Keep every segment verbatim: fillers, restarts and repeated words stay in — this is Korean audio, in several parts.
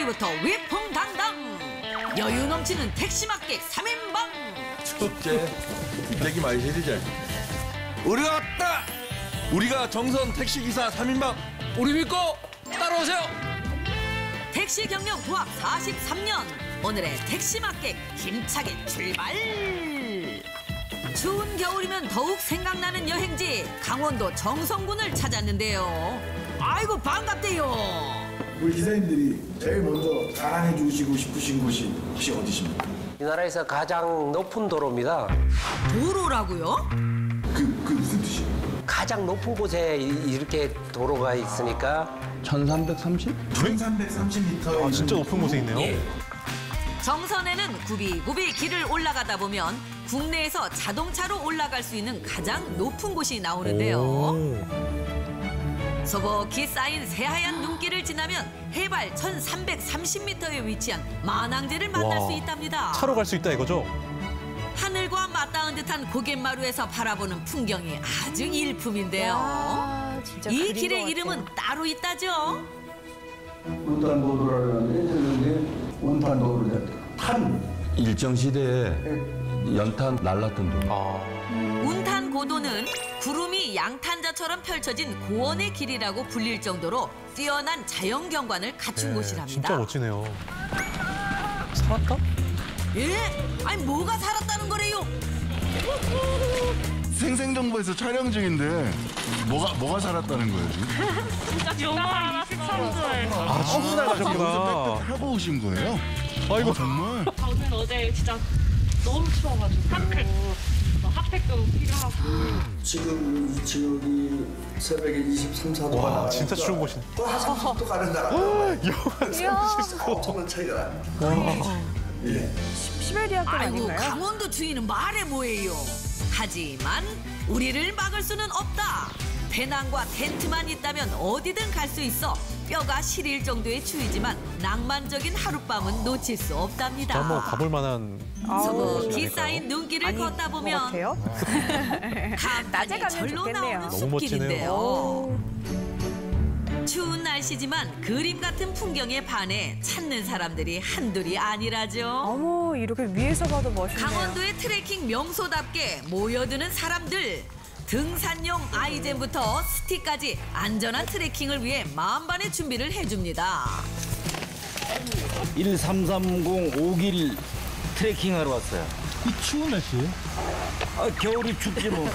준비부터 위풍당당. 여유 넘치는 택시마객 삼 인방. 첫째, 입대기 많이 세리자. 우리가 왔다! 우리가 정선 택시기사 삼 인방. 우리 믿고 따라오세요! 택시 경력 도합 사십삼 년. 오늘의 택시마객 힘차게 출발. 추운 겨울이면 더욱 생각나는 여행지 강원도 정선군을 찾았는데요. 아이고 반갑대요. 우리 기사님들이 제일 먼저 자랑해 주시고 싶으신 곳이 혹시 어디십니까? 이 나라에서 가장 높은 도로입니다. 도로라고요? 그, 그 무슨 뜻이에요? 가장 높은 곳에 이- 이렇게 도로가 있으니까 천삼백삼십? 천삼백삼십 미터. 아, 진짜 높은 곳에 있네요. 예. 정선에는 굽이굽이 길을 올라가다 보면 국내에서 자동차로 올라갈 수 있는 가장 높은 곳이 나오는데요. 소복히 쌓인 새하얀 눈길을 지나면 해발 천삼백삼십 미터에 위치한 만항제를 만날 와, 수 있답니다. 차로 갈 수 있다 이거죠? 하늘과 맞닿은 듯한 고갯마루에서 바라보는 풍경이 아주 일품인데요. 와, 진짜 이 그린 길의 것 이름은 같아요. 따로 있다죠. 운탄도로라는데 저는 운탄도로 탄 일정시대에 연탄 날랐던 도. 아, 운탄 고도는 구름이 양탄자처럼 펼쳐진 고원의 길이라고 불릴 정도로 뛰어난 자연 경관을 갖춘 네, 곳이랍니다. 진짜 멋지네요. 살았다? 예? 아니 뭐가 살았다는 거래요? 생생정보에서 촬영 중인데 뭐가 뭐가 살았다는 거예요 지금? 영화 이십삼 절. 아, 충분히 가셨구나. 하고 오신 거예요? 아이고. 아, 정말? 저는 어제 진짜 너무 추워가지고 핫팩, 뭐 핫팩도 필요하고. 지금 이 지역이 새벽에 이십삼, 사 도가 와, 나가니까 진짜 추운 곳이네. 또 한 삼십 도 가는 나라. 엄청난 차이가 나요. 예. 시베리아권 아이고 아닌가요? 강원도 추위는 말해 뭐예요. 하지만 우리를 막을 수는 없다. 배낭과 텐트만 있다면 어디든 갈 수 있어 뼈가 시릴 정도의 추위지만 낭만적인 하룻밤은 놓칠 수 없답니다. 한번 가볼 만한. 소복히 쌓인 눈길을 아니, 걷다 뭐 보면 같아요? 간판이 낮에 가면 절로 좋겠네요. 나오는 너무 숲길인데요. 추운 날씨지만 그림 같은 풍경에 반해 찾는 사람들이 한둘이 아니라죠. 어머, 이렇게 위에서 봐도 멋있네요. 강원도의 트레킹 명소답게 모여드는 사람들. 등산용 아이젠부터 스틱까지 안전한 트레킹을 위해 만반의 준비를 해줍니다. 일삼삼공 오 길 트레킹하러 왔어요. 이 추운 날씨에? 아, 겨울이 춥지 뭐.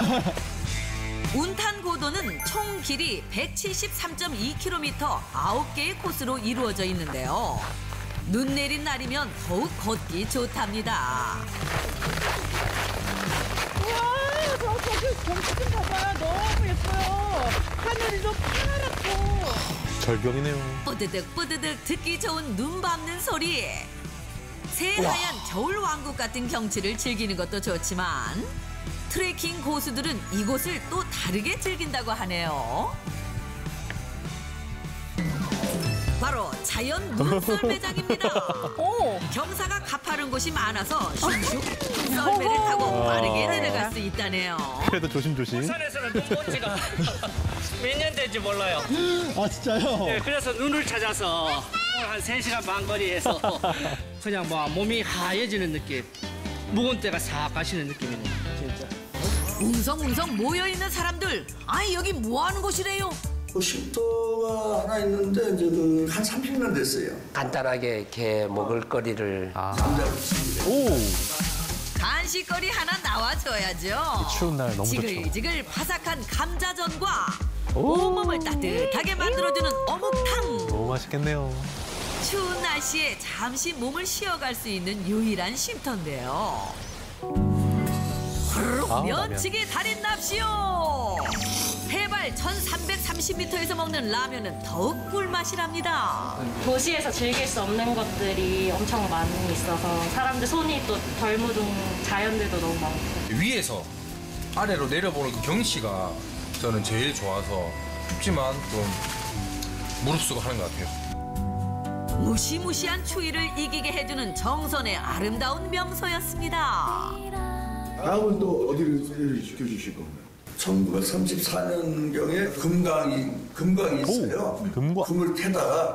운탄 고도는 총 길이 백칠십삼 점 이 킬로미터 아홉 개의 코스로 이루어져 있는데요. 눈 내린 날이면 더욱 걷기 좋답니다. 우와, 저 저기 경치 좀 봐봐요. 너무 예뻐요. 하늘이 좀 파랗고. 절경이네요. 뿌드득 뿌드득 듣기 좋은 눈 밟는 소리. 새하얀 겨울 왕국 같은 경치를 즐기는 것도 좋지만 트레킹 고수들은 이곳을 또 다르게 즐긴다고 하네요. 바로 자연 눈썰 매장입니다. 오! 경사가 가파른 곳이 많아서 슉슉 썰매를 타고 빠르게 내려갈 수 있다네요. 그래도 조심조심. 부산에서는 눈 온 지가 몇 년 된지 몰라요. 아, 진짜요? 네, 그래서 눈을 찾아서 한 세 시간 반 거리에서 그냥 뭐 몸이 하얘지는 느낌. 묵은 때가 싹 가시는 느낌이네요. 진짜. 웅성웅성 모여있는 사람들. 아니 여기 뭐하는 곳이래요? 그 쉼터가 하나 있는데 이제 그 한 삼십 년 됐어요. 간단하게 이렇게 먹을 거리를 남자로 있습니다. 오! 간식거리 하나 나와줘야죠. 추운 날 너무 좋죠. 지글지글 바삭한 감자전과 온몸을 따뜻하게 만들어주는 어묵탕. 너무 맛있겠네요. 추운 날씨에 잠시 몸을 쉬어갈 수 있는 유일한 쉼터인데요. 후루룩 아, 면치기 달인 납시오. 해발 천삼백삼십 미터에서 먹는 라면은 더욱 꿀맛이랍니다. 도시에서 즐길 수 없는 것들이 엄청 많이 있어서 사람들 손이 또 덜 묻은 자연들도 너무 많고. 위에서 아래로 내려보는 그 경치가 저는 제일 좋아서 춥지만 좀 무릅쓰고 하는 것 같아요. 무시무시한 추위를 이기게 해주는 정선의 아름다운 명소였습니다. 다음은 또 어디를 소개를 시켜주실 건가요? 천구백삼십사 년경에 금강이 금강이 있어요. 오, 금강. 금을 캐다가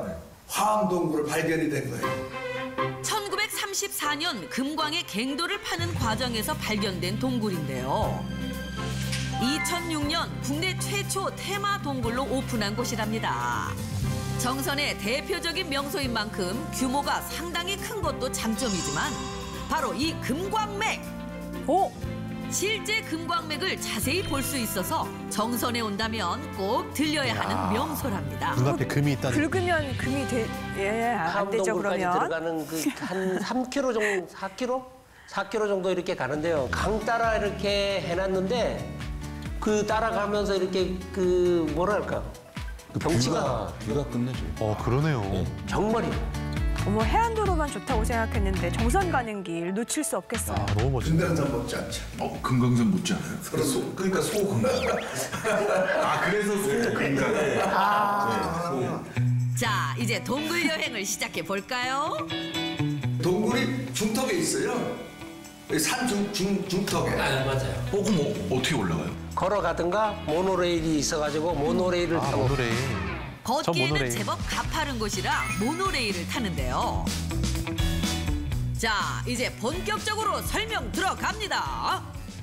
화암동굴을 발견이 된 거예요. 천구백삼십사 년 금광의 갱도를 파는 과정에서 발견된 동굴인데요. 이천육 년 국내 최초 테마 동굴로 오픈한 곳이랍니다. 정선의 대표적인 명소인 만큼 규모가 상당히 큰 것도 장점이지만 바로 이 금광맥. 오! 실제 금광맥을 자세히 볼 수 있어서 정선에 온다면 꼭 들려야 하는 명소랍니다. 눈앞에 금이 있다는. 긁으면 금이 돼, 예, 안 되죠, 함동굴까지 그러면. 들어가는 그 한 삼 킬로미터 정도, 사 킬로미터? 사 킬로미터 정도 이렇게 가는데요. 강 따라 이렇게 해놨는데 그 따라가면서 이렇게 그 뭐랄까 경치가 뷰가 끝내줘. 어, 그러네요. 정말이. 어머, 해안도로만 좋다고 생각했는데 정선 가는 길 놓칠 수 없겠어요. 아, 너무 멋진다. 금강산 못지 않죠. 어, 금강산 묻지 않아요? 서로 소, 그러니까 소금강. 아, 그래서 소금강. 아. 자, 이제 동굴 여행을 시작해 볼까요? 동굴이 중턱에 있어요. 산 중, 중, 중턱에. 아, 맞아요. 어, 그럼 어, 어떻게 올라가요? 걸어가든가 모노레일이 있어가지고 모노레일을 아, 타고. 모노레일. 걷기에는 모노레일. 제법 가파른 곳이라 모노레일을 타는데요. 자, 이제 본격적으로 설명 들어갑니다.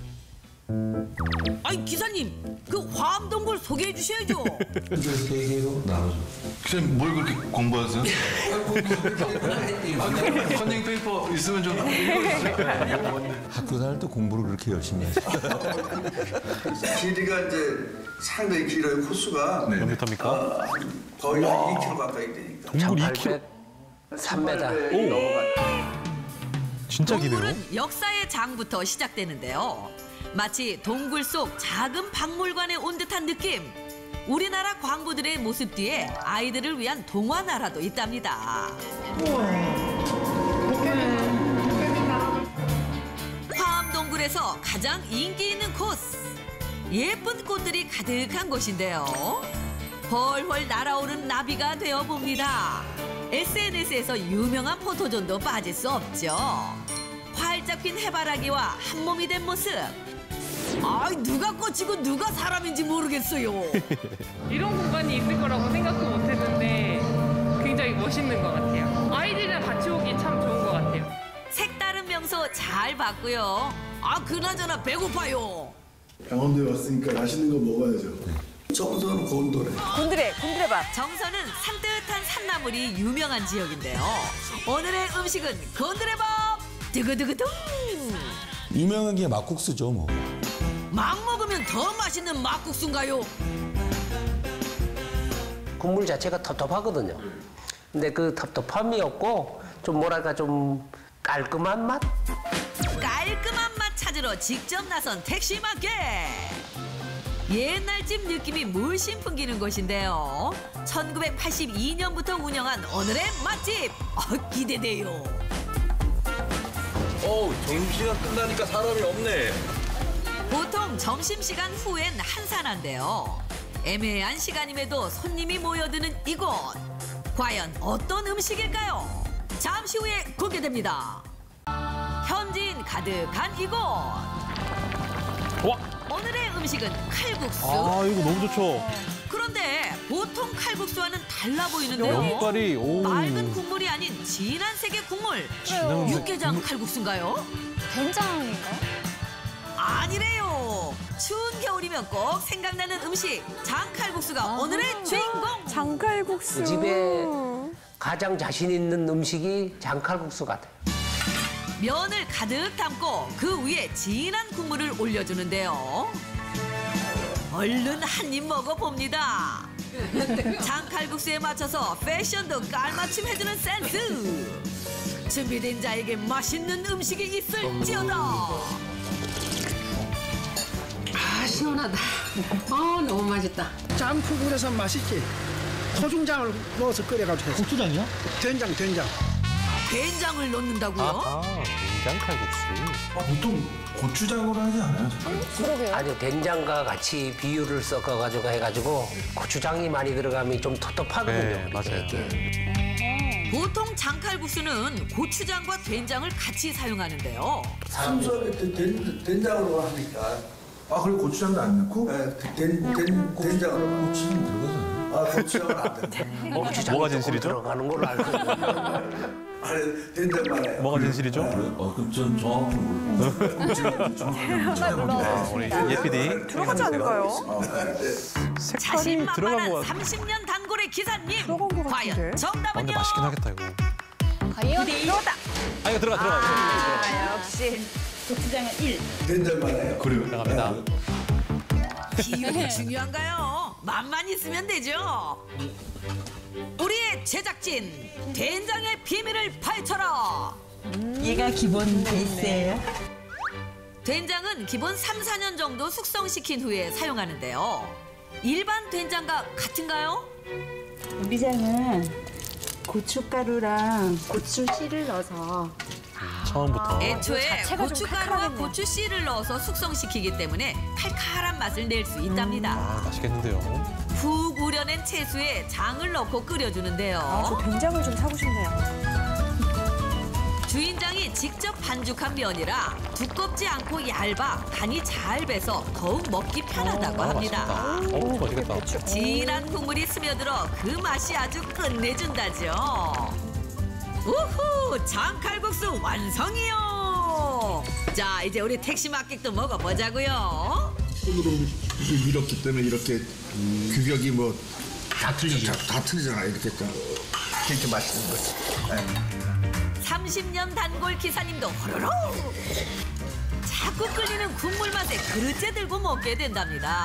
아이, 기사님, 그 화암동굴 소개해 주셔야죠. 그래서 얘기해서 나눠줘. 기사님 뭘 그렇게 공부하세요? 컨닝 페이퍼 있으면 좀 읽어주세요. 학교 다닐 때 공부를 그렇게 열심히 하지. 길이가 이제 상당히 길어요. 코스가. 네. 몇 미터입니까? 어, 거의 한 이 킬로미터 가까이 되니까. 동굴 이 킬로미터. 삼 미터. 진짜 기네요. 동굴은 역사의 장부터 시작되는데요. 마치 동굴 속 작은 박물관에 온 듯한 느낌. 우리나라 광부들의 모습 뒤에 아이들을 위한 동화 나라도 있답니다. 화암동굴에서 가장 인기 있는 코스. 예쁜 꽃들이 가득한 곳인데요. 훨훨 날아오른 나비가 되어봅니다. 에스엔에스에서 유명한 포토존도 빠질 수 없죠. 활짝 핀 해바라기와 한 몸이 된 모습. 아이, 누가 꽃이고 누가 사람인지 모르겠어요. 이런 공간이 있을 거라고 생각도 못했는데 굉장히 멋있는 것 같아요. 아이들이랑 같이 오기 참 좋은 것 같아요. 색다른 명소 잘 봤고요. 아, 그나저나 배고파요. 강원도에 왔으니까 맛있는 거 먹어야죠. 정선 곤도레. 곤드레, 곤드레밥. 정선은 산뜻한 산나물이 유명한 지역인데요. 오늘의 음식은 곤드레밥. 두구두구둥. 유명한 게 막국수죠, 뭐. 막 먹으면 더 맛있는 막국수인가요? 국물 자체가 텁텁하거든요. 근데 그 텁텁함이 없고 좀 뭐랄까 좀 깔끔한 맛? 깔끔한 맛 찾으러 직접 나선 택시 마켓. 옛날집 느낌이 물씬 풍기는 곳인데요. 천구백팔십이 년부터 운영한 오늘의 맛집. 어, 기대돼요. 어우, 점심시간 끝나니까 사람이 없네. 보통 점심시간 후엔 한산한데요. 애매한 시간임에도 손님이 모여드는 이곳. 과연 어떤 음식일까요? 잠시 후에 공개됩니다. 현지인 가득한 이곳. 와. 오늘의 음식은 칼국수. 아, 이거 너무 좋죠. 그런데 보통 칼국수와는 달라 보이는데요. 면발이, 오. 맑은 국물이 아닌 진한 색의 국물. 진한 색 육개장 국물. 칼국수인가요? 된장인가? 아니래요. 추운 겨울이면 꼭 생각나는 음식 장칼국수가 오늘의 주인공. 장칼국수. 그 집에 가장 자신 있는 음식이 장칼국수 같아요. 면을 가득 담고 그 위에 진한 국물을 올려주는데요. 얼른 한 입 먹어봅니다. 장칼국수에 맞춰서 패션도 깔맞춤해주는 센스. 준비된 자에게 맛있는 음식이 있을지어다. 아, 시원하다. 아, 너무 맛있다. 짬국물에서 맛있지. 소중장을 넣어서 끓여가지고 했어. 고추장이요? 된장, 된장. 된장을 넣는다고요? 아, 된장 칼국수. 아, 보통 고추장으로 하지 않아요? 그러게요. 아주 된장과 같이 비율을 섞어가지고 해가지고 고추장이 많이 들어가면 좀 텁텁하거든요. 네, 맞아요. 이게. 보통 장칼국수는 고추장과 된장을 같이 사용하는데요. 순수하게 된- 된- 된장으로 하니까. 아, 그리고 고추장도 안 넣고? 네, 된, 된, 된장으로. 고추장 들어가잖아요. 아, 고추장은 안 돼. 고추장 뭐가 진실이죠? 들어가는 걸로 알고 있는데. 아니, 된장만 해요. 뭐가 진실이죠? 어, 그럼 전 정확한 걸. 아, 우리 예 피디. 들어가지 않을까요? 색깔이 자신만만한 들어간 것 같아. 삼십 년 단골의 기사님. 들어간 것 과연 같은데? 아, 근데 정답은요? 맛있긴 하겠다 이거. 과연 들어갔다. 아 이거 들어가 들어가. 아, 역시. 고추장은 일. 된장만 해요. 그래요. 들어갑니다. 비율이 중요한가요? 맛만 있으면 되죠. 우리의 제작진 된장의 비밀을 파헤쳐라. 얘가 기본 베이스예요. 된장은 기본 삼, 사 년 정도 숙성시킨 후에 사용하는데요. 일반 된장과 같은가요? 우리장은 고춧가루랑 고추 씨를 넣어서 처음부터. 애초에 자체가 좀 고춧가루와 칼칼하겠네요. 고추 씨를 넣어서 숙성시키기 때문에 칼칼한 맛을 낼 수 있답니다. 아 맛있겠는데요. 푹 우려낸 채수에 장을 넣고 끓여주는데요. 아, 저 된장을 좀 사고 싶네요. 주인장이 직접 반죽한 면이라 두껍지 않고 얇아 간이 잘 배서 더욱 먹기 편하다고 아, 합니다. 맛있다. 오 맛있겠다. 진한 국물이 스며들어 그 맛이 아주 끝내준다죠. 우후! 장칼국수 완성이요! 자, 이제 우리 택시 막객도 먹어보자고요. 손으로 밀었기 때문에 이렇게 규격이 뭐 다 틀리죠. 다 틀리잖아. 이렇게 딱 이렇게 맛있는 거지. 네. 삼십 년 단골 기사님도 호로록! 자꾸 끓이는 국물 맛에 그릇째 들고 먹게 된답니다.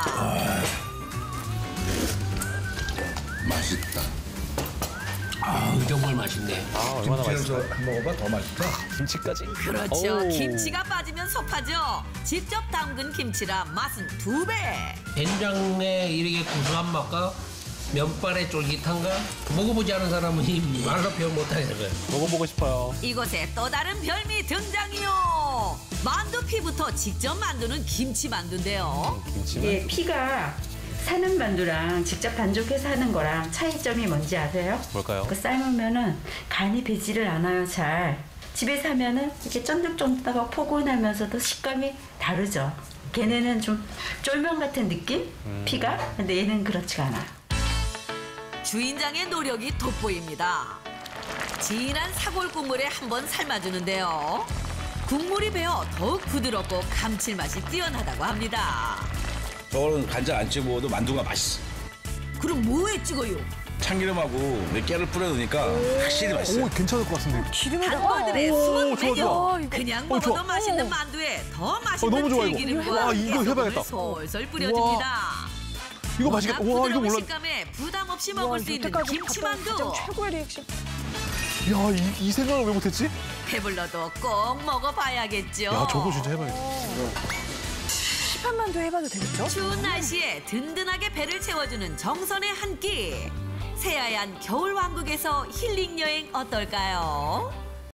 맛있다. 아, 정말 맛있네. 아 얼마나 맛있어. 한 먹어봐 더 맛있다. 김치까지. 그렇죠. 오. 김치가 빠지면 섭하죠. 직접 담근 김치라 맛은 두 배. 된장의 이렇게 고소한 맛과 면발의 쫄깃함과 먹어보지 않은 사람은 이 말로 표현 못하겠는 거예요. 먹어보고 싶어요. 이곳에 또 다른 별미 등장이요. 만두피부터 직접 만드는 김치 만두인데요. 이게 피가 사는 만두랑 직접 반죽해서 하는 거랑 차이점이 뭔지 아세요? 뭘까요? 그 삶으면은 간이 배지를 않아요, 잘. 집에서 하면은 이렇게 쫀득쫀득하고 포근하면서도 식감이 다르죠. 걔네는 좀 쫄면 같은 느낌? 피가? 근데 얘는 그렇지가 않아요. 주인장의 노력이 돋보입니다. 진한 사골 국물에 한번 삶아주는데요. 국물이 배어 더욱 부드럽고 감칠맛이 뛰어나다고 합니다. 저거는 간장 안 찍어 먹어도 만두가 맛있어. 그럼 뭐에 찍어요? 참기름하고 몇 깨를 뿌려 넣으니까 확실히 맛있어요. 오 괜찮을 것 같은데. 단골들의 오, 숨은 좋아, 메뉴. 좋아. 그냥 어, 먹어도 좋아. 맛있는 만두에 더 맛있는 어, 너무 좋아, 이거. 들기름과 와, 이거 깨소금을 해봐야겠다. 솔솔 뿌려줍니다. 이거 맛있겠다. 와 이거 부드러운 몰라. 식감에 부담 없이 먹을 수 있는 여태까지 김치만두. 봤던 가장 최고의 리액션. 야, 이, 이 생각을 왜 못했지? 배불러도 꼭 먹어봐야겠죠. 야, 저거 진짜 해봐야겠다. 시판만두 해봐도 되겠죠? 추운 날씨에 든든하게 배를 채워주는 정선의 한 끼. 새하얀 겨울 왕국에서 힐링 여행 어떨까요?